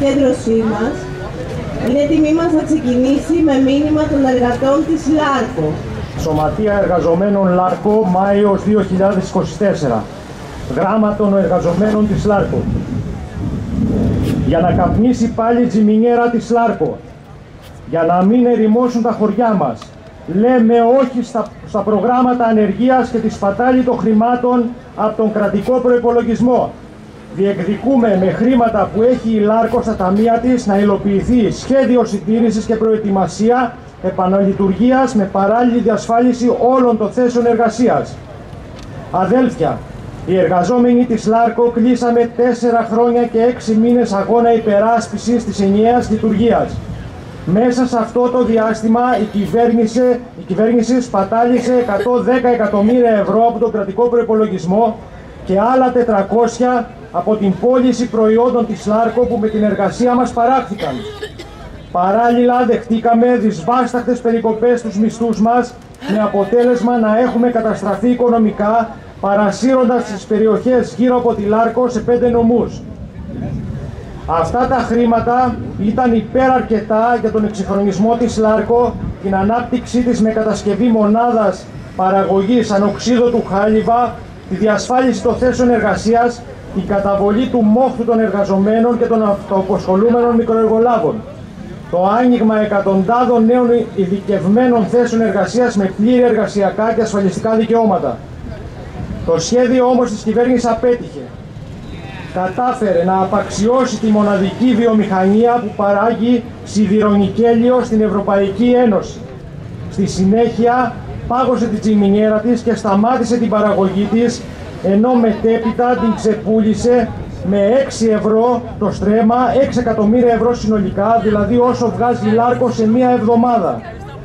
συγκέντρωσή μας, είναι τιμή μας να ξεκινήσει με μήνυμα των εργατών της ΛΑΡΚΟ. Σωματεία Εργαζομένων ΛΑΡΚΟ, Μάιος 2024. Γράμμα των εργαζομένων της ΛΑΡΚΟ. Για να καπνίσει πάλι η τζιμινιέρα της ΛΑΡΚΟ. Για να μην ερημώσουν τα χωριά μας. Λέμε όχι στα προγράμματα ανεργίας και τη σπατάλη των χρημάτων από τον κρατικό προϋπολογισμό. Διεκδικούμε με χρήματα που έχει η ΛΑΡΚΟ στα ταμεία της να υλοποιηθεί σχέδιο συντήρησης και προετοιμασία επαναλειτουργίας με παράλληλη διασφάλιση όλων των θέσεων εργασίας. Αδέλφια, οι εργαζόμενοι της ΛΑΡΚΟ κλείσαμε 4 χρόνια και 6 μήνες αγώνα υπεράσπισης της ενιαίας λειτουργίας. Μέσα σε αυτό το διάστημα η κυβέρνηση σπατάλησε 110 εκατομμύρια ευρώ από τον κρατικό προϋπολογισμό και άλλα 400 από την πώληση προϊόντων της ΛΑΡΚΟ που με την εργασία μας παράχθηκαν. Παράλληλα δεχτήκαμε δυσβάσταχτες περικοπές στους μισθούς μας με αποτέλεσμα να έχουμε καταστραφεί οικονομικά παρασύροντας τις περιοχές γύρω από τη ΛΑΡΚΟ σε 5 νομούς. Αυτά τα χρήματα ήταν υπεραρκετά για τον εξυγχρονισμό της ΛΑΡΚΟ, την ανάπτυξή της με κατασκευή μονάδας παραγωγής ανοξίδωτου χάλιβα, τη διασφάλιση των θέσεων εργασίας, η καταβολή του μόχθου των εργαζομένων και των αυτοαποσχολούμενων μικροεργολάβων. Το άνοιγμα εκατοντάδων νέων ειδικευμένων θέσεων εργασίας με πλήρη εργασιακά και ασφαλιστικά δικαιώματα. Το σχέδιο όμως της κυβέρνησης απέτυχε. Κατάφερε να απαξιώσει τη μοναδική βιομηχανία που παράγει σιδηρονικέλιο στην Ευρωπαϊκή Ένωση. Στη συνέχεια πάγωσε την τζιμινιέρα της και σταμάτησε την παραγωγή της, ενώ μετέπειτα την ξεπούλησε με 6 ευρώ το στρέμμα, 6 εκατομμύρια ευρώ συνολικά, δηλαδή όσο βγάζει η ΛΑΡΚΟ σε μία εβδομάδα.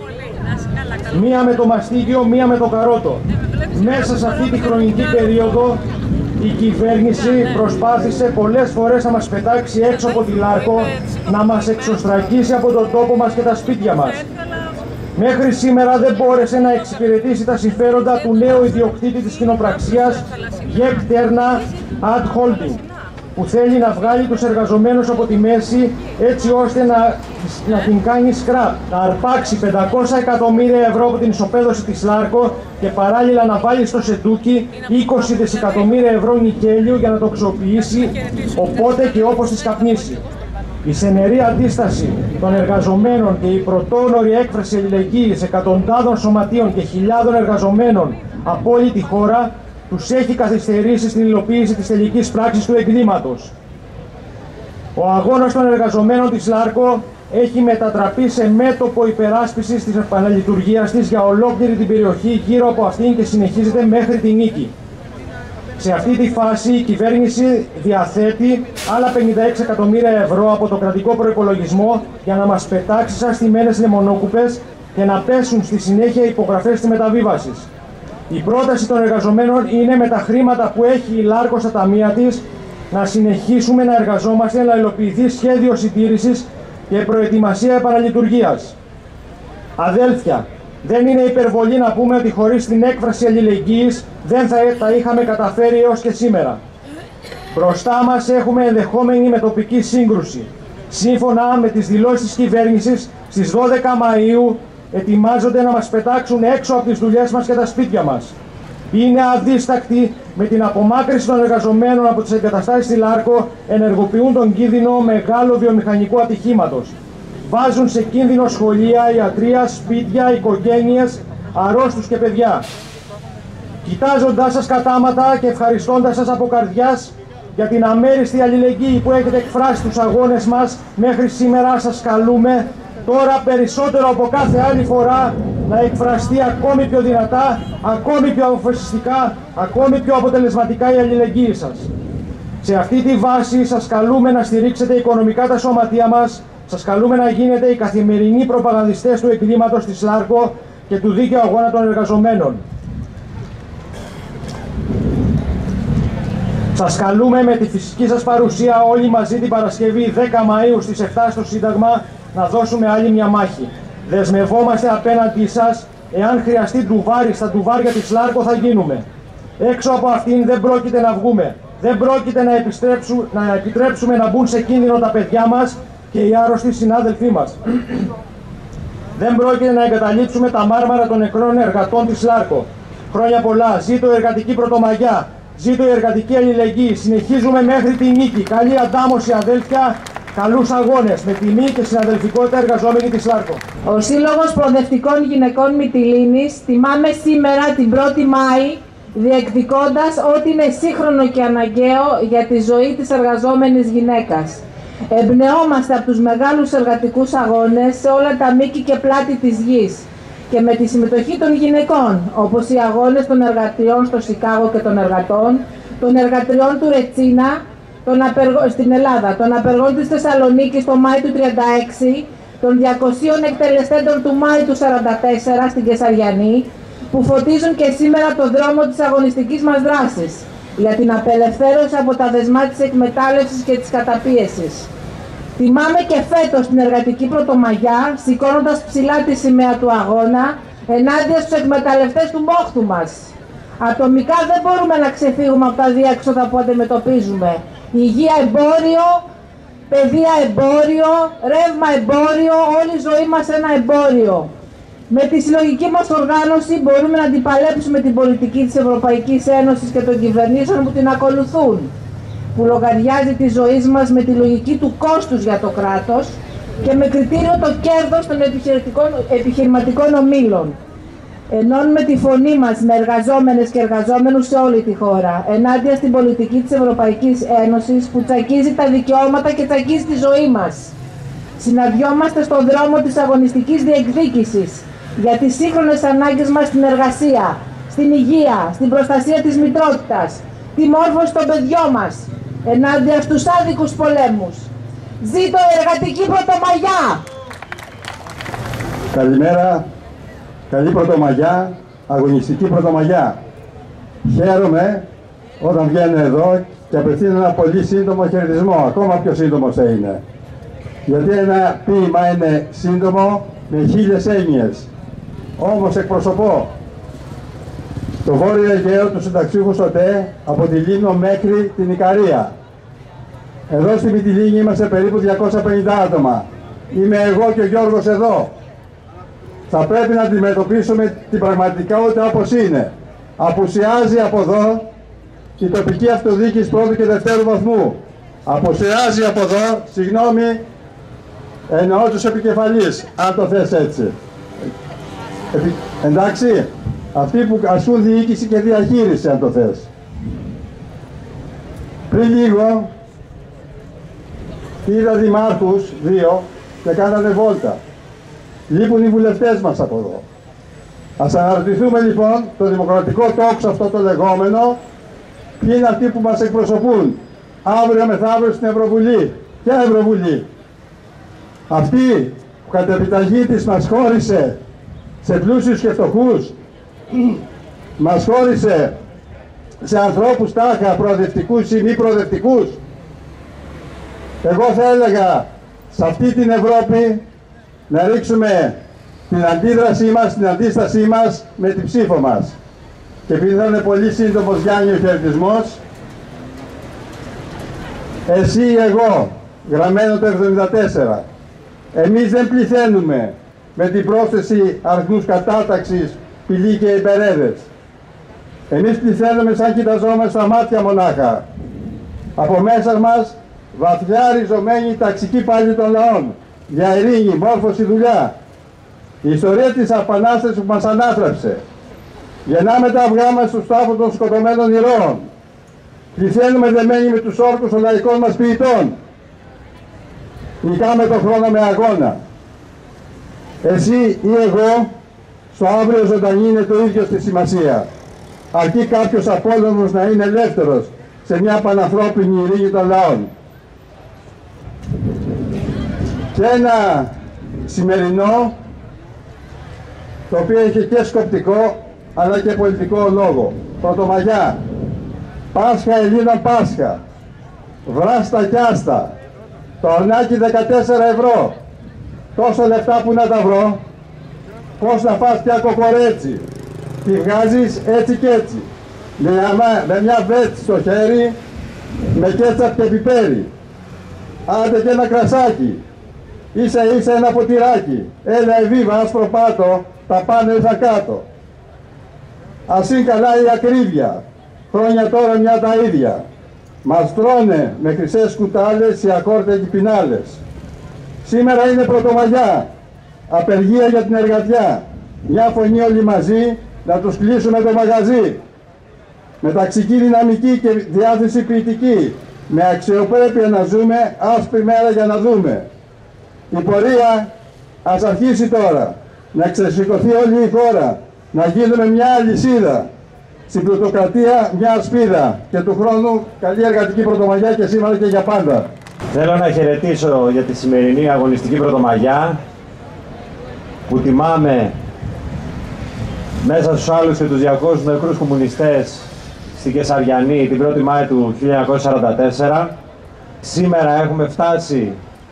Μία με το μαστίγιο, μία με το καρότο. Μέσα σε αυτή τη χρονική περίοδο η κυβέρνηση προσπάθησε πολλές φορές να μας πετάξει έξω από τη ΛΑΡΚΟ, να μας εξωστρακίσει από τον τόπο μας και τα σπίτια μας. Μέχρι σήμερα δεν μπόρεσε να εξυπηρετήσει τα συμφέροντα του νέου ιδιοκτήτη της κοινοπραξίας GEK TERNA Ad Holding, που θέλει να βγάλει τους εργαζομένους από τη μέση έτσι ώστε να την κάνει σκραπ, να αρπάξει 500 εκατομμύρια ευρώ από την ισοπαίδωση της ΛΑΡΚΟ και παράλληλα να βάλει στο σεντούκι 20 δισεκατομμύρια ευρώ νικέλιου για να το αξιοποιήσει οπότε και όπως της καπνίσει. Η σενερή αντίσταση των εργαζομένων και η πρωτόγνωρη έκφραση αλληλεγγύης εκατοντάδων σωματείων και χιλιάδων εργαζομένων από όλη τη χώρα τους έχει καθυστερήσει στην υλοποίηση της τελικής πράξης του εγκλήματος. Ο αγώνας των εργαζομένων της ΛΑΡΚΟ έχει μετατραπεί σε μέτωπο υπεράσπισης της επαναλειτουργίας της για ολόκληρη την περιοχή γύρω από αυτήν και συνεχίζεται μέχρι τη νίκη. Σε αυτή τη φάση η κυβέρνηση διαθέτει άλλα 56 εκατομμύρια ευρώ από το κρατικό προϋπολογισμό για να μας πετάξει σαν στημένες λεμονόκουπες και να πέσουν στη συνέχεια υπογραφές της μεταβίβασης. Η πρόταση των εργαζομένων είναι με τα χρήματα που έχει η ΛΑΡΚΟ στα ταμεία της να συνεχίσουμε να εργαζόμαστε, να υλοποιηθεί σχέδιο συντήρησης και προετοιμασία επαναλειτουργίας. Αδέλφια, δεν είναι υπερβολή να πούμε ότι χωρίς την έκφραση αλληλεγγύης δεν θα τα είχαμε καταφέρει έως και σήμερα. Μπροστά μας έχουμε ενδεχόμενη μετοπική σύγκρουση. Σύμφωνα με τις δηλώσεις της κυβέρνησης, στις 12 Μαΐου ετοιμάζονται να μας πετάξουν έξω από τις δουλειές μας και τα σπίτια μας. Είναι αδίστακτοι με την απομάκρυνση των εργαζομένων από τις εγκαταστάσεις στη ΛΑΡΚΟ, ενεργοποιούν τον κίνδυνο μεγάλου βιομηχανικού ατυχήματος. Βάζουν σε κίνδυνο σχολεία, ιατρεία, σπίτια, οικογένειες, αρρώστους και παιδιά. Κοιτάζοντάς σας κατάματα και ευχαριστώντας σας από καρδιάς για την αμέριστη αλληλεγγύη που έχετε εκφράσει στους αγώνες μας μέχρι σήμερα, σας καλούμε τώρα περισσότερο από κάθε άλλη φορά να εκφραστεί ακόμη πιο δυνατά, ακόμη πιο αποφασιστικά, ακόμη πιο αποτελεσματικά η αλληλεγγύη σας. Σε αυτή τη βάση σας καλούμε να στηρίξετε οικονομικά τα σωματεία μας, σας καλούμε να γίνετε οι καθημερινοί προπαγανδιστές του εγκλήματος της ΛΑΡΚΟ και του δίκαιου αγώνα των εργαζομένων. Σας καλούμε με τη φυσική σας παρουσία όλοι μαζί την Παρασκευή 10 Μαΐου στις 7 στο Σύνταγμα να δώσουμε άλλη μια μάχη. Δεσμευόμαστε απέναντί σας, εάν χρειαστεί ντουβάρι στα ντουβάρια της ΛΑΡΚΟ θα γίνουμε. Έξω από αυτήν δεν πρόκειται να βγούμε. δεν πρόκειται να επιτρέψουμε να μπουν σε κίνδυνο τα παιδιά μας και οι άρρωστοι συνάδελφοί μας. Δεν πρόκειται να εγκαταλείψουμε τα μάρμαρα των νεκρών εργατών της Λάρκο. Χρόνια πολλά. Ζήτω η εργατική πρωτομαγιά. Ζήτω η εργατική αλληλεγγύη. Συνεχίζουμε μέχρι τη νίκη. Καλή αντάμωση, αδέλφια. Καλούς αγώνες. Με τιμή και συναδελφικότητα εργαζόμενοι της Λάρκο. Ο Σύλλογος Προοδευτικών Γυναικών Μυτιλήνης τιμάμε σήμερα την 1η Μάη, διεκδικώντας ό,τι είναι σύγχρονο και αναγκαίο για τη ζωή της εργαζόμενης γυναίκας. Εμπνεόμαστε από τους μεγάλους εργατικούς αγώνες σε όλα τα μήκη και πλάτη της γης και με τη συμμετοχή των γυναικών, όπως οι αγώνες των εργατριών στο Σικάγο και των εργατών, των εργατριών του Ρετσίνα στην Ελλάδα, των απεργών της Θεσσαλονίκης το Μάη του 1936, των 200 εκτελεστέντων του Μάη του 1944 στην Κεσαριανή, που φωτίζουν και σήμερα το δρόμο της αγωνιστικής μας δράσης για την απελευθέρωση από τα δεσμά της εκμετάλλευσης και της καταπίεσης. Τιμάμε και φέτος την εργατική πρωτομαγιά, σηκώνοντας ψηλά τη σημαία του αγώνα ενάντια στους εκμεταλλευτές του μόχθου μας. Ατομικά δεν μπορούμε να ξεφύγουμε από τα διέξοδα που αντιμετωπίζουμε. Υγεία εμπόριο, παιδεία εμπόριο, ρεύμα εμπόριο, όλη η ζωή μας ένα εμπόριο. Με τη συλλογική μας οργάνωση μπορούμε να αντιπαλέψουμε την πολιτική της Ευρωπαϊκής Ένωσης και των κυβερνήσεων που την ακολουθούν, που λογαριάζει τη ζωή μας με τη λογική του κόστους για το κράτος και με κριτήριο το κέρδος των επιχειρηματικών ομίλων. Ενώνουμε τη φωνή μας με εργαζόμενες και εργαζόμενους σε όλη τη χώρα, ενάντια στην πολιτική της Ευρωπαϊκής Ένωσης που τσακίζει τα δικαιώματα και τσακίζει τη ζωή μας. Συναντιόμαστε στον δρόμο της αγωνιστικής διεκδίκησης για τις σύγχρονες ανάγκες μας στην εργασία, στην υγεία, στην προστασία της μητρότητας, τη μόρφωση των παιδιών μας, ενάντια στους άδικους πολέμους. Ζήτω η εργατική πρωτομαγιά! Καλημέρα, καλή πρωτομαγιά, αγωνιστική πρωτομαγιά. Χαίρομαι όταν βγαίνω εδώ και απευθύνω ένα πολύ σύντομο χαιρετισμό, ακόμα πιο σύντομο θα είναι. Γιατί ένα ποίημα είναι σύντομο με 1000 έννοιες. Όμως εκπροσωπώ το Βόρειο Αιγαίο του συνταξιούχου ΟΤΕ από τη Λίμνο μέχρι την Ικαρία. Εδώ στη Μυτιλήνη είμαστε περίπου 250 άτομα. Είμαι εγώ και ο Γιώργος εδώ. Θα πρέπει να αντιμετωπίσουμε την πραγματικότητα όπως είναι. Απουσιάζει από εδώ η τοπική αυτοδιοίκηση πρώτου και δευτέρου βαθμού. Απουσιάζει από εδώ, συγγνώμη, εννοώ τους επικεφαλείς, αν το θες έτσι. Εντάξει, αυτοί που ασκούν διοίκηση και διαχείριση, αν το θες. Πριν λίγο είδα δημάρχους, 2, και κάνανε βόλτα. Λείπουν οι βουλευτές μας από εδώ. Ας αναρωτηθούμε λοιπόν το δημοκρατικό τόξο αυτό το λεγόμενο, ποιοι είναι αυτοί που μας εκπροσωπούν αύριο μεθαύριο στην Ευρωβουλή. Ποια Ευρωβουλή? Αυτή που κατ' επιταγή της μας χώρισε σε πλούσιους και φτωχούς, μας χώρισε σε ανθρώπους τάχα προοδευτικούς ή μη προοδευτικούς. Εγώ θα έλεγα σε αυτή την Ευρώπη να ρίξουμε την αντίδρασή μας, την αντίστασή μας με την ψήφο μας. Και επειδή θα είναι πολύ σύντομος, Γιάννη, ο χαιρετισμός, εσύ ή εγώ, γραμμένο το 74, εμείς δεν πληθαίνουμε με την πρόσθεση αριθμούς κατάταξης, πηλί και υπερέδες. Εμείς πληθαίνουμε σαν κοιταζόμαστε στα μάτια μονάχα. Από μέσα μας βαθιά ριζωμένη ταξική πάλη των λαών, για ειρήνη, μόρφωση, δουλειά. Η ιστορία της Επανάστασης που μας ανάτρεψε. Γεννάμε τα αυγά μας στους τάφους των σκοτωμένων ηρώων. Πληθαίνουμε δεμένοι με τους όρκους των λαϊκών μας ποιητών. Νικάμε τον χρόνο με αγώνα. Εσύ ή εγώ, στο αύριο ζωντανή είναι το ίδιο στη σημασία. Αρκεί κάποιος απόλυμος να είναι ελεύθερος σε μια πανανθρώπινη ειρήνη των λαών. Και ένα σημερινό, το οποίο είχε και σκοπτικό αλλά και πολιτικό λόγο. Πρωτομαγιά, Πάσχα Ελλήνων Πάσχα, βράστα κι άστα, το ορνάκι 14 ευρώ. Τόσα λεφτά που να τα βρω, πώς να φας πια κοκορέτσι. Τη βγάζεις έτσι και έτσι. Με μια βέτ στο χέρι με κέτσαπ και πιπέρι. Άντε και ένα κρασάκι, ίσα ίσα ένα ποτηράκι. Έλα εβίβα, άσπρο πάτο, τα πάνω ήρθα κάτω. Ας είναι καλά η ακρίβεια, χρόνια τώρα μια τα ίδια. Μας τρώνε με χρυσές κουτάλες οι ακόρτες πινάλες. Σήμερα είναι Πρωτομαγιά, απεργία για την εργατιά. Μια φωνή όλοι μαζί, να τους κλείσουμε το μαγαζί. Με ταξική δυναμική και διάθεση ποιητική, με αξιοπρέπεια να ζούμε, άσπρη μέρα για να δούμε. Η πορεία ας αρχίσει τώρα, να ξεσηκωθεί όλη η χώρα, να γίνουμε μια αλυσίδα. Στην πλουτοκρατία μια ασπίδα και του χρόνου καλή εργατική Πρωτομαγιά και σήμερα και για πάντα. Θέλω να χαιρετήσω για τη σημερινή αγωνιστική Πρωτομαγιά που τιμάμε μέσα στους άλλους και τους 200 νεκρούς κομμουνιστές στην Κεσαριανή την 1η Μάη του 1944. Σήμερα έχουμε φτάσει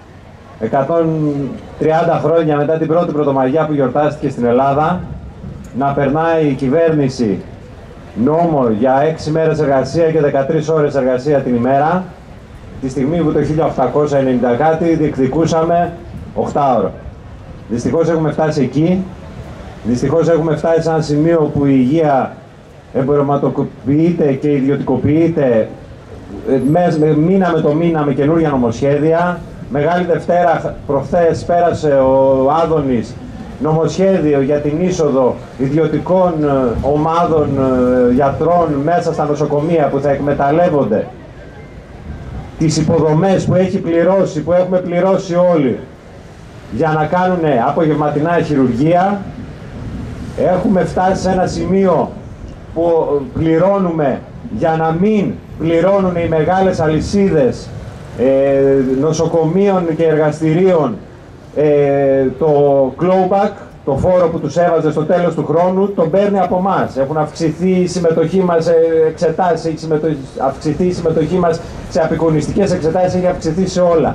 130 χρόνια μετά την πρώτη Πρωτομαγιά που γιορτάστηκε στην Ελλάδα να περνάει η κυβέρνηση νόμο για 6 μέρες εργασία και 13 ώρες εργασία την ημέρα, τη στιγμή που το 1890 κάτι διεκδικούσαμε 8 ώρο. Δυστυχώς έχουμε φτάσει εκεί, δυστυχώς έχουμε φτάσει σε ένα σημείο που η υγεία εμπορευματοποιείται και ιδιωτικοποιείται μήνα με το μήνα με καινούργια νομοσχέδια. Μεγάλη Δευτέρα προχθές πέρασε ο Άδωνης νομοσχέδιο για την είσοδο ιδιωτικών ομάδων γιατρών μέσα στα νοσοκομεία που θα εκμεταλλεύονται τις υποδομές που έχει πληρώσει, που έχουμε πληρώσει όλοι για να κάνουν απογευματινά χειρουργία. Έχουμε φτάσει σε ένα σημείο που πληρώνουμε για να μην πληρώνουν οι μεγάλες αλυσίδες νοσοκομείων και εργαστηρίων το clawback, το φόρο που τους έβαζε στο τέλος του χρόνου, τον παίρνει από εμάς. Έχουν αυξηθεί η συμμετοχή μας σε εξετάσεις, έχει αυξηθεί η συμμετοχή μας σε απεικονιστικές εξετάσεις, έχει αυξηθεί σε όλα.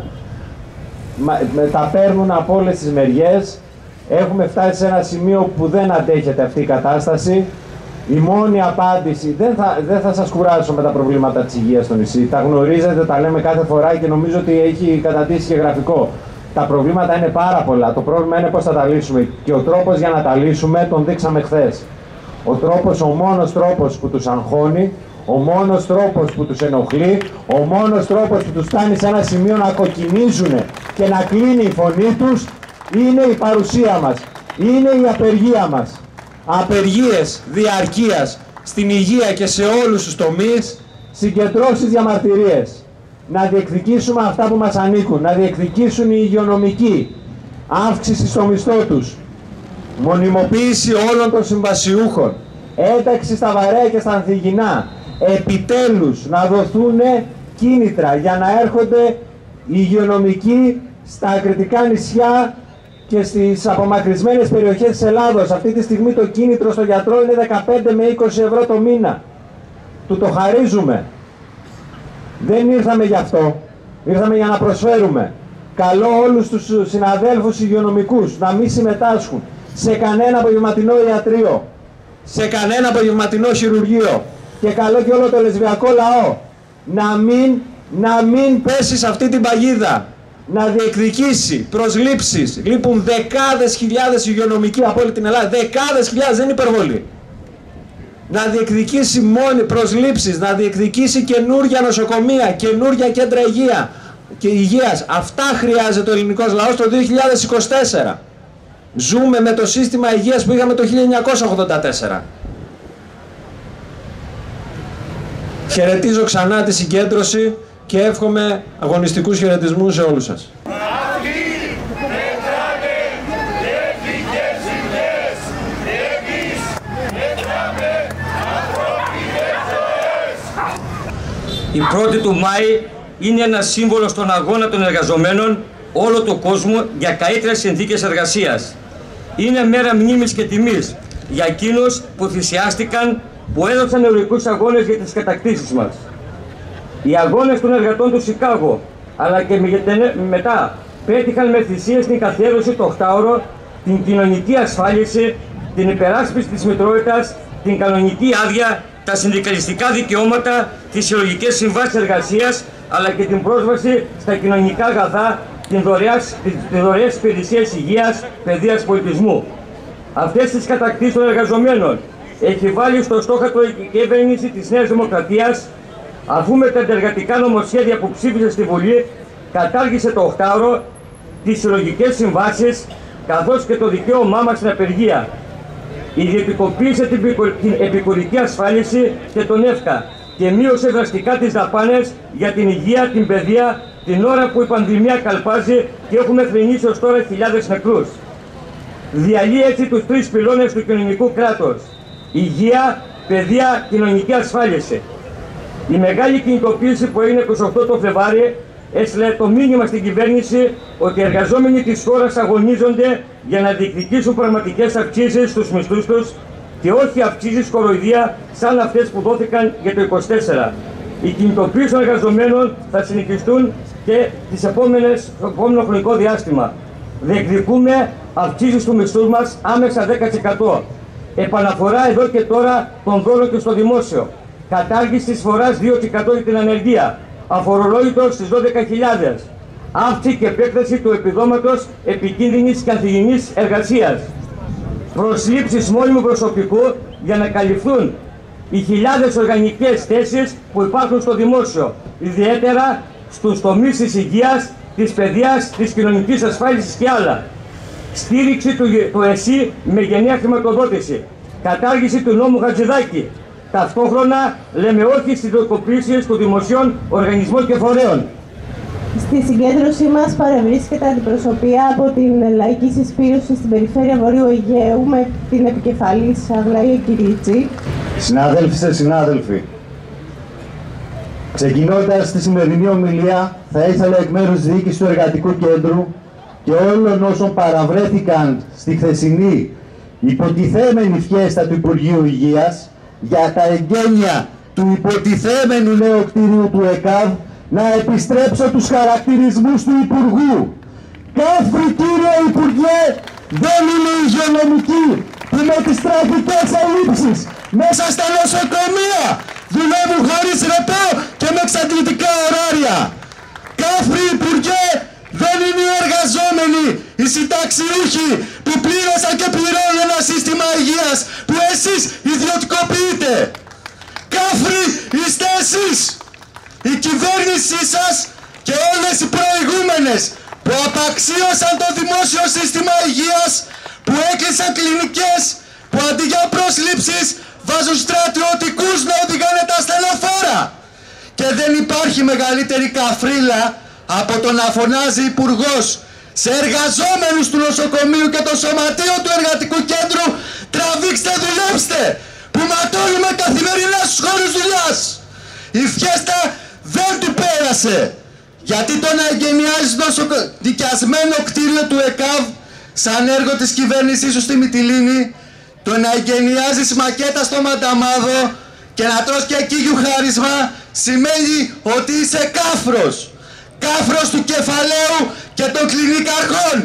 Τα παίρνουν από όλες τις μεριές. Έχουμε φτάσει σε ένα σημείο που δεν αντέχεται αυτή η κατάσταση. Η μόνη απάντηση, δεν θα σας κουράσω με τα προβλήματα της υγείας στο νησί, τα γνωρίζετε, τα λέμε κάθε φορά και νομίζω ότι έχει κατατήσει και γραφικό. Τα προβλήματα είναι πάρα πολλά, το πρόβλημα είναι πώς θα τα λύσουμε και ο τρόπος για να τα λύσουμε τον δείξαμε χθες. Ο μόνος τρόπος που τους αγχώνει, ο μόνος τρόπος που τους ενοχλεί, ο μόνος τρόπος που τους φτάνει σε ένα σημείο να κοκκινίζουν και να κλείνει η φωνή τους είναι η παρουσία μας, είναι η απεργία μας. Απεργίες διαρκείας στην υγεία και σε όλους τους τομείς, συγκεντρώσεις διαμαρτυρίες. Να διεκδικήσουμε αυτά που μας ανήκουν, να διεκδικήσουν οι υγειονομικοί, αύξηση στο μισθό τους, μονιμοποίηση όλων των συμβασιούχων, ένταξη στα βαρέα και στα ανθυγινά, επιτέλους να δοθούν κίνητρα για να έρχονται οι υγειονομικοί στα ακριτικά νησιά και στις απομακρυσμένες περιοχές της Ελλάδος. Αυτή τη στιγμή το κίνητρο στο γιατρό είναι 15 με 20 ευρώ το μήνα. Του το χαρίζουμε. Δεν ήρθαμε γι' αυτό. Ήρθαμε για να προσφέρουμε. Καλώ όλους τους συναδέλφους υγειονομικούς να μην συμμετάσχουν σε κανένα απογευματινό ιατρείο, σε κανένα απογευματινό χειρουργείο και καλώ και όλο το λεσβιακό λαό να μην πέσει σε αυτή την παγίδα. Να διεκδικήσει προσλήψεις. Λείπουν δεκάδες χιλιάδες υγειονομικοί από όλη την Ελλάδα. Δεκάδες χιλιάδες, δεν είναι υπερβολή. Να διεκδικήσει μόνη προσλήψεις, να διεκδικήσει καινούργια νοσοκομεία, καινούργια κέντρα υγείας. Αυτά χρειάζεται ο ελληνικός λαός το 2024. Ζούμε με το σύστημα υγείας που είχαμε το 1984. Χαιρετίζω ξανά τη συγκέντρωση και εύχομαι αγωνιστικούς χαιρετισμούς σε όλους σας. Η 1η του Μάη είναι ένα σύμβολο στον αγώνα των εργαζομένων όλο του κόσμου για καλύτερες συνθήκες εργασίας. Είναι μέρα μνήμης και τιμής για εκείνους που θυσιάστηκαν, που έδωσαν ηρωικούς αγώνες για τις κατακτήσεις μας. Οι αγώνες των εργατών του Σικάγο, αλλά και μετά, πέτυχαν με θυσίες την καθιέρωση το 8ωρο, την κοινωνική ασφάλιση, την υπεράσπιση της μητρότητας, την κανονική άδεια τα συνδικαλιστικά δικαιώματα, τις συλλογικές συμβάσεις εργασίας, αλλά και την πρόσβαση στα κοινωνικά αγαθά, την δωρεές υπηρεσίες υγείας, παιδείας, πολιτισμού. Αυτές τις κατακτήσεις των εργαζομένων έχει βάλει στο στόχατρο η κυβέρνηση της Νέας Δημοκρατίας, αφού με τα εργατικά νομοσχέδια που ψήφισε στη Βουλή κατάργησε το 8ωρο, τις συλλογικές συμβάσεις, καθώς και το δικαίωμά μας στην απεργία. Ιδιωτικοποίησε την επικουρική ασφάλιση και τον ΕΦΚΑ και μείωσε δραστικά τις δαπάνες για την υγεία, την παιδεία, την ώρα που η πανδημία καλπάζει και έχουμε θρηνήσει ως τώρα χιλιάδες νεκρούς. Διαλύει έτσι τους τρεις πυλώνες του κοινωνικού κράτους: υγεία, παιδεία, κοινωνική ασφάλιση. Η μεγάλη κινητοποίηση που έγινε 28 το Φλεβάρι έστειλε το μήνυμα στην κυβέρνηση ότι οι εργαζόμενοι της χώρας αγωνίζονται για να διεκδικήσουν πραγματικές αυξήσεις στους μισθούς τους και όχι αυξήσεις κοροϊδία σαν αυτές που δόθηκαν για το 24. Η κινητοποίηση των εργαζομένων θα συνεχιστούν και το επόμενο χρονικό διάστημα. Διεκδικούμε αυξήσεις του μισθού μας άμεσα 10%. Επαναφορά εδώ και τώρα των δώρων και στο δημόσιο. Κατάργηση της φοράς 2% για την ανεργία. Αφορολόγητο στις 12.000. Αύξηση και επέκταση του επιδόματος επικίνδυνης καθηγενής εργασίας. Προσλήψεις μόνιμου προσωπικού για να καλυφθούν οι χιλιάδες οργανικές θέσεις που υπάρχουν στο δημόσιο, ιδιαίτερα στους τομείς της υγείας, της παιδείας, της κοινωνικής ασφάλισης και άλλα. Στήριξη του ΕΣΥ με γενναία χρηματοδότηση. Κατάργηση του νόμου Χατζηδάκη. Ταυτόχρονα λέμε όχι στις ιδιωτικοποίησεις των δημοσίων οργανισμών και φορέων. Στη συγκέντρωσή μας παρευρίσκεται αντιπροσωπεία από την Λαϊκή Συσπήρωση στην περιφέρεια Βορείου Αιγαίου με την επικεφαλής Αγλαία Κυρίτσι. Συνάδελφοι, συνάδελφοι, ξεκινώντας τη σημερινή ομιλία, θα ήθελα εκ μέρους της διοίκησης του Εργατικού Κέντρου και όλων όσων παραβρέθηκαν στη χθεσινή υποτιθέμενη φιέστα του Υπουργείου Υγείας για τα εγγένεια του υποτιθέμενου νέου κτίριου του ΕΚΑΒ να επιστρέψω τους χαρακτηρισμούς του Υπουργού. Κάφρι, κύριε Υπουργέ, δεν είναι υγειονομική που με τις τραγικές ελλείψεις μέσα στα νοσοκομεία δουλεύουν χωρίς ρεπό και με εξαντλητικά ωράρια. Κάφρι, Υπουργέ, δεν είναι οι εργαζόμενοι, οι συνταξιούχοι που πλήρωσαν και πληρώνουν ένα σύστημα υγείας που εσείς ιδιωτικοποιείτε. Κάφρι είστε εσείς, η κυβέρνησή σας και όλες οι προηγούμενες που απαξίωσαν το δημόσιο σύστημα υγείας, που έκλεισαν κλινικές, που αντί για προσλήψεις βάζουν στρατιωτικούς να οδηγάνε τα ασθενοφόρα. Και δεν υπάρχει μεγαλύτερη καφρίλα από το να φωνάζει υπουργός σε εργαζόμενους του νοσοκομείου και το σωματείο του Εργατικού Κέντρου «Τραβήξτε, δουλέψτε», που ματώνουμε καθημερινά στους χώρους δουλειάς. Η φιέστα δεν του πέρασε, γιατί το να εγκαινιάζει το νοικιασμένο κτίριο του ΕΚΑΒ σαν έργο της κυβέρνησής σου στη Μυτιλήνη, το να εγκαινιάζεις μακέτα στο Μανταμάδο και να τρως και εκεί γιουχάρισμα σημαίνει ότι είσαι κάφρος. Κάφρος του κεφαλαίου και των κλινικαρχών.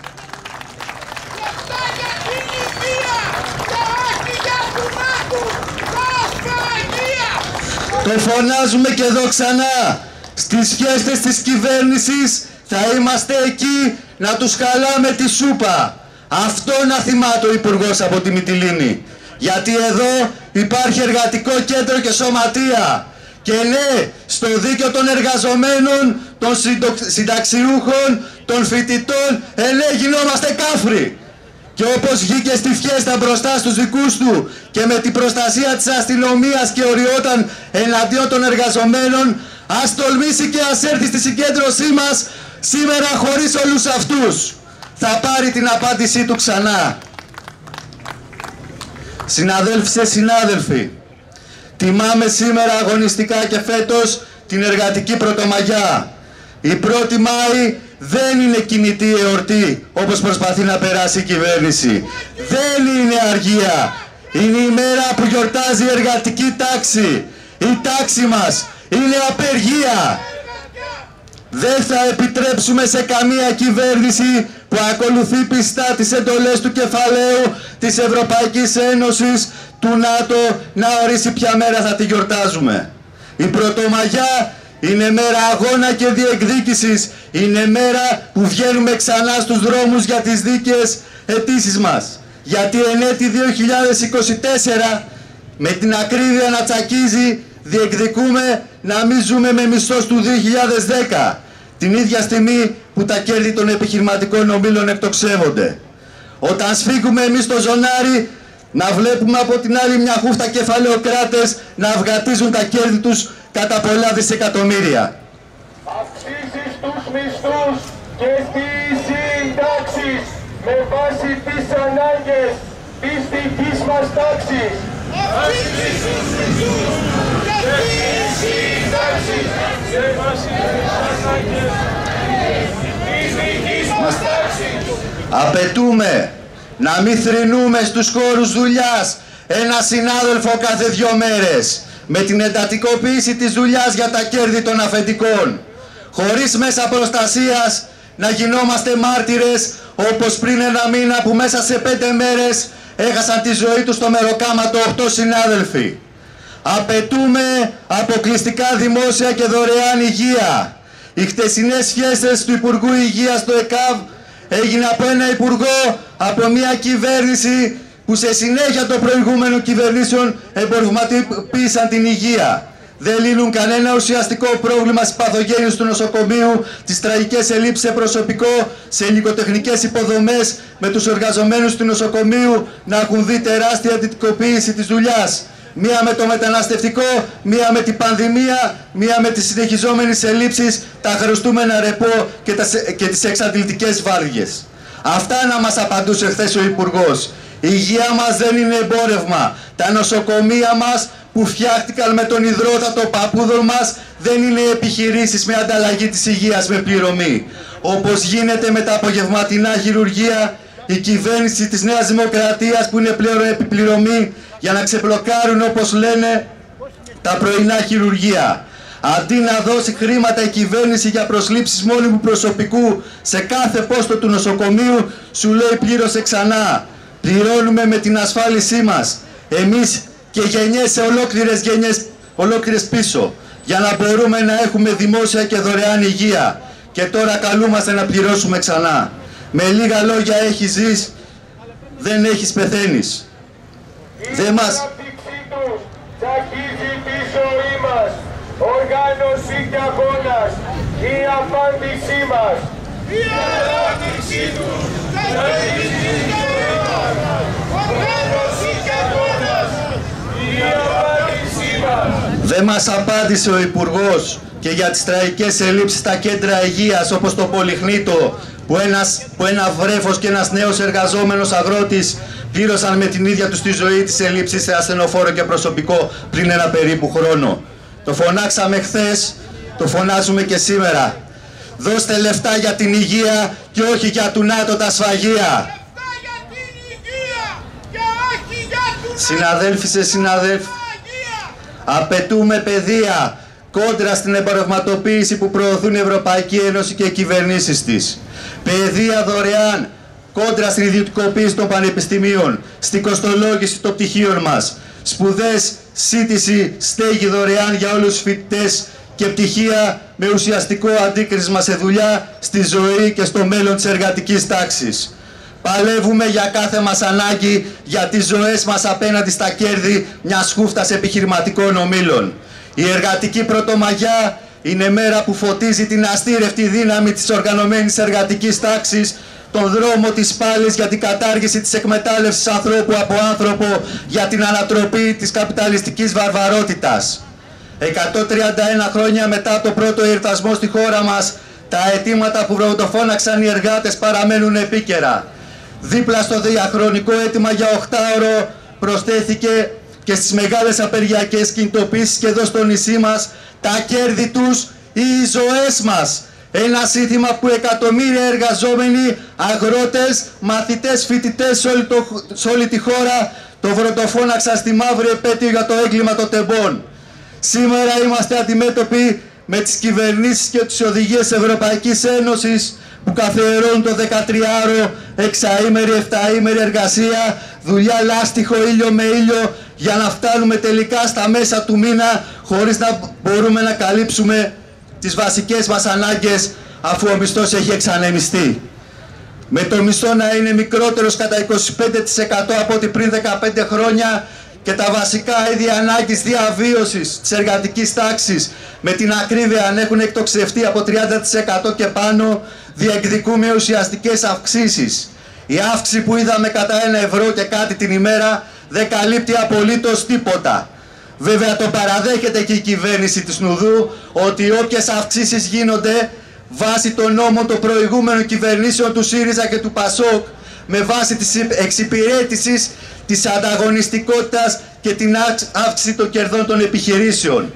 Το φωνάζουμε και εδώ ξανά. Στις φιέστες της κυβέρνησης θα είμαστε εκεί να τους χαλάμε τη σούπα. Αυτό να θυμάται ο Υπουργός από τη Μυτιλήνη. Γιατί εδώ υπάρχει εργατικό κέντρο και σωματεία. Και ναι, στο δίκαιο των εργαζομένων, των συνταξιούχων, των φοιτητών, ναι, γινόμαστε κάφροι. Και όπως βγήκε στη φιέστα μπροστά στους δικούς του και με την προστασία της αστυνομίας και οριόταν εναντίον των εργαζομένων, ας τολμήσει και ας έρθει στη συγκέντρωσή μας σήμερα χωρίς όλους αυτούς. Θα πάρει την απάντησή του ξανά. Συναδέλφισες, συνάδελφοι, τιμάμε σήμερα αγωνιστικά και φέτος την εργατική Πρωτομαγιά. Η 1η Μάη δεν είναι κινητή εορτή όπως προσπαθεί να περάσει η κυβέρνηση. Δεν είναι αργία. Είναι η μέρα που γιορτάζει η εργατική τάξη. Η τάξη μας είναι απεργία. Δεν θα επιτρέψουμε σε καμία κυβέρνηση που ακολουθεί πιστά τις εντολές του κεφαλαίου της Ευρωπαϊκής Ένωσης, του ΝΑΤΟ να ορίσει ποια μέρα θα τη γιορτάζουμε. Η Πρωτομαγιά είναι μέρα αγώνα και διεκδίκησης. Είναι μέρα που βγαίνουμε ξανά στους δρόμους για τις δίκαιες αιτήσεις μας. Γιατί εν έτη 2024, με την ακρίβεια να τσακίζει, διεκδικούμε να μην ζούμε με μισθός του 2010, την ίδια στιγμή που τα κέρδη των επιχειρηματικών ομίλων εκτοξεύονται. Όταν σφίγγουμε εμείς το ζωνάρι, να βλέπουμε από την άλλη μια χούφτα κεφαλαιοκράτες να αυγατίζουν τα κέρδη τους κατά πολλά δισεκατομμύρια. Αυξήσεις στους μισθούς και στις συντάξεις με βάση τις ανάγκες της δικής μας τάξης. Αυξήσεις στους μισθούς και στις συντάξεις με βάση τις ανάγκες της δικής μας τάξης. Απαιτούμε να μην θρηνούμε στους χώρους δουλειάς ένα συνάδελφο κάθε 2 μέρες, με την εντατικοποίηση της δουλειάς για τα κέρδη των αφεντικών, χωρίς μέσα προστασίας να γινόμαστε μάρτυρες όπως πριν 1 μήνα που μέσα σε 5 μέρες έχασαν τη ζωή τους στο μεροκάματο 8 συνάδελφοι. Απαιτούμε αποκλειστικά δημόσια και δωρεάν υγεία. Οι χτεσινές φιέστες του Υπουργού Υγείας στο ΕΚΑΒ έγινε από ένα υπουργό, από μια κυβέρνηση που σε συνέχεια των προηγούμενων κυβερνήσεων εμπορευματοποίησαν την υγεία. Δεν λύνουν κανένα ουσιαστικό πρόβλημα στις παθογένειες του νοσοκομείου, τις τραγικές ελλείψεις σε προσωπικό, σε υλικοτεχνικές υποδομές, με τους εργαζομένους του νοσοκομείου να έχουν δει τεράστια εντατικοποίηση της δουλειάς. Μία με το μεταναστευτικό, μία με την πανδημία, μία με τις συνεχιζόμενες ελλείψεις, τα χρωστούμενα ρεπό και τις εξαντλητικές βάρδιες. Αυτά να μας απαντούσε χθες ο Υπουργός. Η υγεία μας δεν είναι εμπόρευμα. Τα νοσοκομεία μας που φτιάχτηκαν με τον υδρότατο παππούδων μας δεν είναι επιχειρήσεις με ανταλλαγή της υγείας με πληρωμή. Όπως γίνεται με τα απογευματινά χειρουργεία, η κυβέρνηση της Νέας Δημοκρατίας που είναι πλέον επιπληρωμή για να ξεπλοκάρουν, όπως λένε, τα πρωινά χειρουργεία. Αντί να δώσει χρήματα η κυβέρνηση για προσλήψεις μόνιμου προσωπικού σε κάθε πόστο του νοσοκομείου, σου λέει πλήρωσε ξανά. Πληρώνουμε με την ασφάλισή μας, εμείς και γενιές, ολόκληρες πίσω, για να μπορούμε να έχουμε δημόσια και δωρεάν υγεία. Και τώρα καλούμαστε να πληρώσουμε ξανά. Με λίγα λόγια, έχεις ζεις, δεν έχεις πεθαίνεις. Δεν μας... Τσακίζει τη ζωή μας, οργάνωση και αγώνας, η απάντησή μας. Η ανάπτυξη του τσακίζει τη ζωή μας, οργάνωση και αγώνας, η απάντησή μας. Δεν μας απάντησε ο Υπουργός και για τις τραγικές ελλείψεις στα κέντρα υγείας, όπως το Πολυχνήτο, που ένα βρέφος και ένας νέος εργαζόμενος αγρότης πλήρωσαν με την ίδια τους τη ζωή τις ελλείψεις σε ασθενοφόρο και προσωπικό πριν ένα περίπου χρόνο. Το φωνάξαμε χθες, το φωνάζουμε και σήμερα. Δώστε λεφτά για την υγεία και όχι για του ΝΑΤΟ τα σφαγεία. Λεφτά για την υγεία και όχι για του ΝΑΤΟ. Συναδέλφοι σε συναδέλφοι, απαιτούμε παιδεία κόντρα στην εμπορευματοποίηση που προωθούν η Ευρωπαϊκή Ένωση και οι κυβερνήσεις της. Παιδεία δωρεάν κόντρα στην ιδιωτικοποίηση των πανεπιστημίων, στην κοστολόγηση των πτυχίων μας. Σπουδές, σύντηση, στέγη δωρεάν για όλους τους φοιτητές και πτυχία με ουσιαστικό αντίκρισμα σε δουλειά, στη ζωή και στο μέλλον της εργατικής τάξης. Παλεύουμε για κάθε μας ανάγκη, για τις ζωές μας απέναντι στα κέρδη μιας χούφτας επιχειρηματικών ομίλων. Η εργατική Πρωτομαγιά είναι μέρα που φωτίζει την αστήρευτη δύναμη της οργανωμένης εργατικής τάξης, τον δρόμο της πάλης για την κατάργηση της εκμετάλλευσης ανθρώπου από άνθρωπο, για την ανατροπή της καπιταλιστικής βαρβαρότητας. 131 χρόνια μετά το πρώτο εορτασμό στη χώρα μας, τα αιτήματα που βροντοφώναξαν οι εργάτες παραμένουν επίκαιρα. Δίπλα στο διαχρονικό αίτημα για 8ωρο προσθέθηκε και στις μεγάλες απεργιακές κινητοποίησεις και εδώ στο νησί μας τα κέρδη τους, οι ζωές μας. Ένα σύνθημα που εκατομμύρια εργαζόμενοι, αγρότες, μαθητές, φοιτητές σε όλη τη χώρα το βροντοφώναξαν στη μαύρη επέτειο για το έγκλημα των τεμπών. Σήμερα είμαστε αντιμέτωποι με τις κυβερνήσεις και τις οδηγίες Ευρωπαϊκής Ένωσης που καθιερώνουν το 13ωρο, 6ήμερη, 7ήμερη εργασία, δουλειά λάστιχο, ήλιο με ήλιο, για να φτάνουμε τελικά στα μέσα του μήνα χωρίς να μπορούμε να καλύψουμε τις βασικές μας ανάγκες, αφού ο μισθός έχει εξανεμιστεί. Με το μισθό να είναι μικρότερος κατά 25% από ό,τι πριν 15 χρόνια και τα βασικά είδη ανάγκης διαβίωσης της εργατικής τάξης με την ακρίβεια αν έχουν εκτοξευτεί από 30% και πάνω, διεκδικούμε ουσιαστικές αυξήσεις. Η αύξηση που είδαμε κατά 1 ευρώ και κάτι την ημέρα δεν καλύπτει απολύτως τίποτα. Βέβαια το παραδέχεται και η κυβέρνηση της Νουδού ότι όποιες αυξήσεις γίνονται βάσει των νόμων των προηγούμενων κυβερνήσεων του ΣΥΡΙΖΑ και του ΠΑΣΟΚ, με βάση της εξυπηρέτησης της ανταγωνιστικότητας και την αύξηση των κερδών των επιχειρήσεων.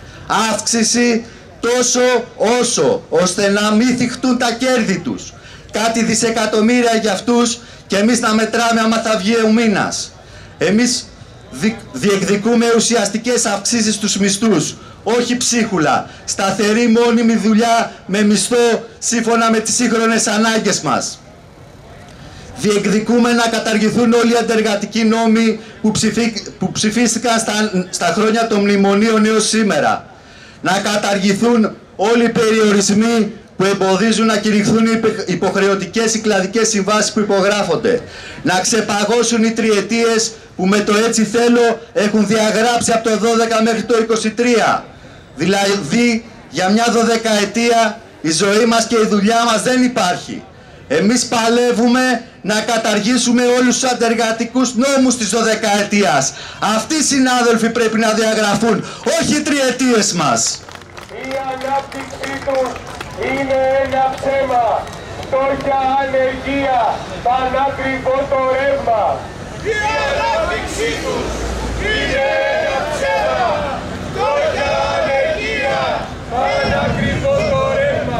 Αύξηση τόσο όσο ώστε να μην θυχτούν τα κέρδη τους. Κάτι δισεκατομμύρια για αυτούς και εμείς να μετράμε άμα θα βγει ο μήνας. Εμείς διεκδικούμε ουσιαστικές αυξήσεις στους μισθούς, όχι ψίχουλα, σταθερή μόνιμη δουλειά με μισθό σύμφωνα με τις σύγχρονες ανάγκες μας. Διεκδικούμε να καταργηθούν όλοι οι αντεργατικοί νόμοι που ψηφίστηκαν στα χρόνια των μνημονίων έως σήμερα. Να καταργηθούν όλοι οι περιορισμοί που εμποδίζουν να κηρυχθούν οι υποχρεωτικές ή κλαδικές συμβάσεις που υπογράφονται. Να ξεπαγώσουν οι τριετίες που με το έτσι θέλω έχουν διαγράψει από το 12 μέχρι το 23. Δηλαδή για μια 12ετία η ζωή μας και η δουλειά μας δεν υπάρχει. Εμείς παλεύουμε να καταργήσουμε όλους τους αντεργατικούς νόμους της 12ετίας. Αυτοί οι συνάδελφοι πρέπει να διαγραφούν, όχι οι τριετίες μας. Η ανάπτυξή τους είναι ένα ψέμα. Φτώχεια, ανεργία, πανάκριβο το ρεύμα. Η ανάπτυξή τους είναι ένα ψέμα. Φτώχεια, ανεργία, πανάκριβο το ρεύμα.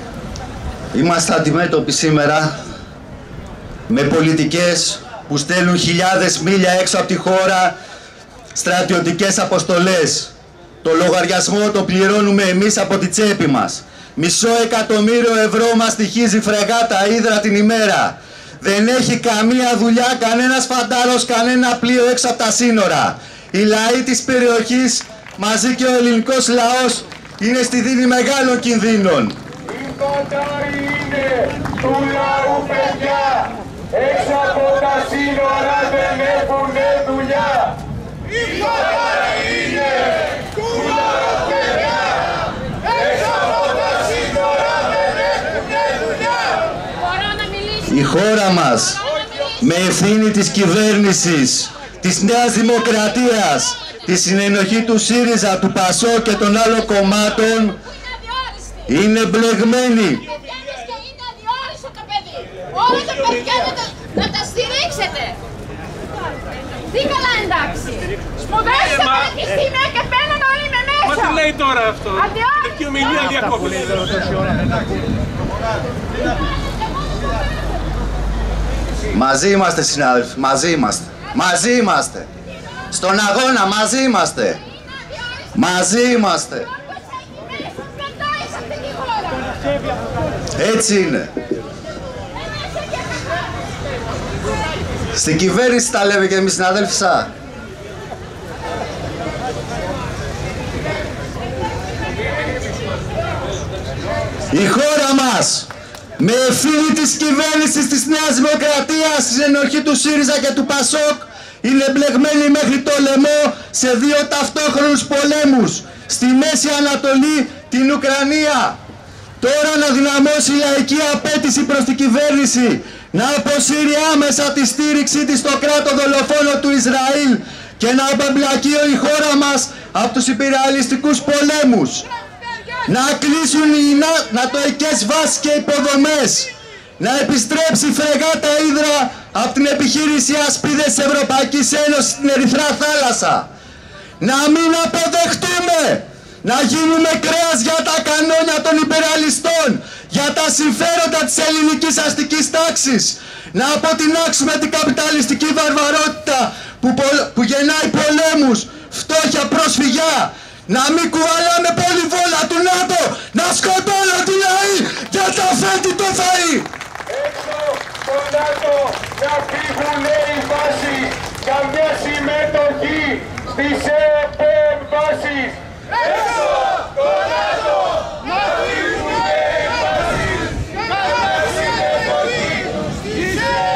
Είμαστε αντιμέτωποι σήμερα με πολιτικές που στέλνουν χιλιάδες μίλια έξω από τη χώρα στρατιωτικές αποστολές. Το λογαριασμό το πληρώνουμε εμείς από τη τσέπη μας. 500.000 ευρώ μας στοιχίζει φρεγάτα Ύδρα την ημέρα. Δεν έχει καμία δουλειά κανένας φαντάρος, κανένα πλοίο έξω από τα σύνορα. Οι λαοί της περιοχής μαζί και ο ελληνικός λαός είναι στη δίνη μεγάλων κινδύνων. Οι φαντάροι είναι του λαού παιδιά. Έξω από τα σύνορα δεν έχουνε δουλειά. Οι φαντάροι είναι του λαού παιδιά. Έξω από τα σύνορα δεν έχουνε δουλειά. Η χώρα μας με ευθύνη της κυβέρνησης, της Νέας Δημοκρατίας, τη συνενοχή του ΣΥΡΙΖΑ, του ΠΑΣΟΚ και των άλλων κομμάτων είναι μπλεγμένη. Είναι αδιόριστο το παιδί. Όλα τα παιδιά να τα στηρίξετε. Τι καλά εντάξει. Σπουδές στα πανεπιστήμια και πέναν όλοι με μέσα. Μα τι λέει τώρα αυτό. Αδιόριστο. Και ομιλία διακόπτει. Μαζί είμαστε συνάδελφοι, μαζί είμαστε. Μαζί είμαστε. Στον αγώνα μαζί είμαστε. Μαζί είμαστε. Έτσι είναι. Στην κυβέρνηση τα λέμε και εμείς συναδέλφοι σας. Η χώρα μας με ευθύνη της κυβέρνησης της Νέας Δημοκρατίας, της ενοχή του ΣΥΡΙΖΑ και του ΠΑΣΟΚ είναι μπλεγμένη μέχρι το λαιμό σε δύο ταυτόχρονους πολέμους στη Μέση Ανατολή, την Ουκρανία. Τώρα να δυναμώσει η λαϊκή απέτηση προς την κυβέρνηση να αποσύρει άμεσα τη στήριξή της στο κράτο δολοφόνο του Ισραήλ και να απεμπλακεί η χώρα μας από τους υπεριαλιστικούς πολέμους. Να κλείσουν οι νατοικές βάσεις και υποδομές. Να επιστρέψει η φρεγάτα Ύδρα από την επιχείρηση Ασπίδες της Ευρωπαϊκής Ένωσης στην Ερυθρά Θάλασσα. Να μην αποδεχτούμε να γίνουμε κρέας για τα κανόνια των υπεραλιστών, για τα συμφέροντα της ελληνικής αστικής τάξης. Να αποτινάξουμε την καπιταλιστική βαρβαρότητα που γεννάει πολέμους, φτώχεια, προσφυγιά. Να μην κουβαλάμε πολυβόλα του ΝΑΤΟ, να σκοτώνουν τη λαοί για τα φέτη το φαΐ. Έξω στο ΝΑΤΟ να φύγουν οι βάσεις, καμιά συμμετοχή στις επεμβάσεις. Έξω το ΝΑΤΟ, να φύγουν οι εμβάσεις. Κατάψη εφαρή στις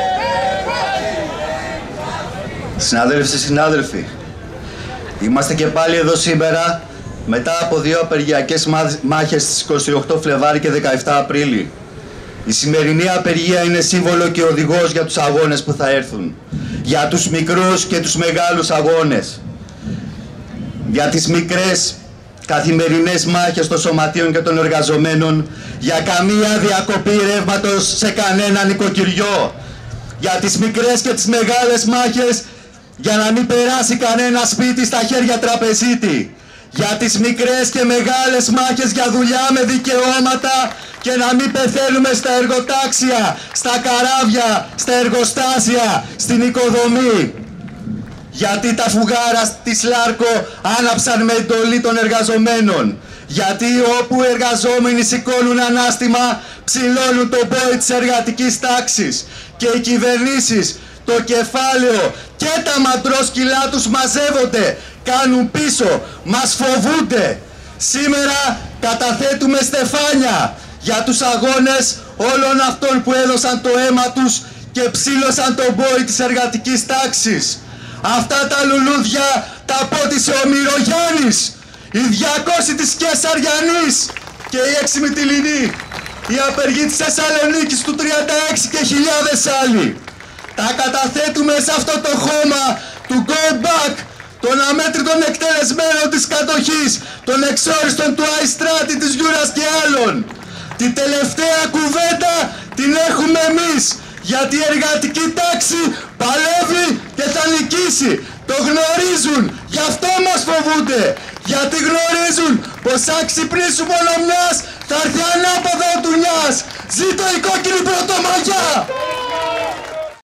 επεμβάσεις. Συνάδελφοι, συνάδελφοι, είμαστε και πάλι εδώ σήμερα μετά από 2 απεργιακές μάχες στις 28 Φλεβάρι και 17 Απρίλη. Η σημερινή απεργία είναι σύμβολο και οδηγός για τους αγώνες που θα έρθουν. Για τους μικρούς και τους μεγάλους αγώνες. Για τις μικρές καθημερινές μάχες των σωματείων και των εργαζομένων. Για καμία διακοπή ρεύματος σε κανένα νοικοκυριό. Για τις μικρές και τις μεγάλες μάχες για να μην περάσει κανένα σπίτι στα χέρια τραπεζίτη. Για τις μικρές και μεγάλες μάχες για δουλειά με δικαιώματα και να μην πεθαίνουμε στα εργοτάξια, στα καράβια, στα εργοστάσια, στην οικοδομή. Γιατί τα φουγάρα της Λάρκο άναψαν με εντολή των εργαζομένων. Γιατί όπου οι εργαζόμενοι σηκώνουν ανάστημα, ψηλώνουν τον πόη της εργατικής τάξης. Και οι κυβερνήσεις, το κεφάλαιο και τα μαντρόσκυλά τους μαζεύονται, κάνουν πίσω, μας φοβούνται. Σήμερα καταθέτουμε στεφάνια για τους αγώνες όλων αυτών που έδωσαν το αίμα τους και ψήλωσαν τον πόη της εργατικής τάξης. Αυτά τα λουλούδια τα πότισε ο Μυρογιάννης, οι 200 της Κεσαριανής και οι 6 Μυτιληνοί, οι απεργοί της Θεσσαλονίκης του 36 και χιλιάδες άλλοι. Τα καταθέτουμε σε αυτό το χώμα του Go Back, των αμέτρητων εκτελεσμένων της κατοχής, των εξόριστων του Αϊστράτη, της Γιούρας και άλλων. Την τελευταία κουβέντα την έχουμε εμείς, γιατί η εργατική τάξη παλεύει και θα νικήσει. Το γνωρίζουν, γι' αυτό μας φοβούνται. Γιατί γνωρίζουν πως αν ξυπνήσουν μόνο μιας, θα έρθει ανάποδα ο Τουνιάς. Ζήτω η κόκκινη Πρωτομαγιά!